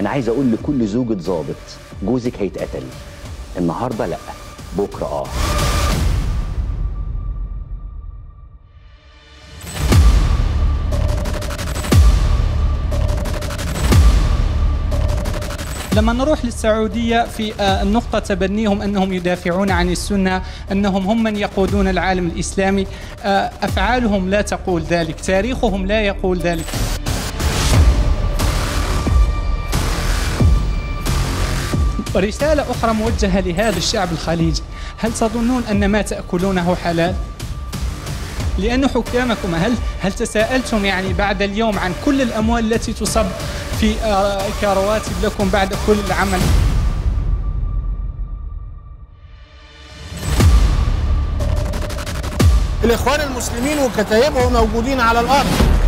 انا عايز اقول لكل زوجة ضابط جوزك هيتقتل النهارده، لا بكره لما نروح للسعودية في النقطة تبنيهم أنهم يدافعون عن السنة، أنهم هم من يقودون العالم الإسلامي، أفعالهم لا تقول ذلك، تاريخهم لا يقول ذلك. رسالة أخرى موجهة لهذا الشعب الخليجي: هل تظنون أن ما تأكلونه حلال؟ لأن حكامكم هل تساءلتم يعني بعد اليوم عن كل الأموال التي تصب في كرواتب لكم بعد كل العمل؟ الإخوان المسلمين وكتائبهم موجودين على الأرض.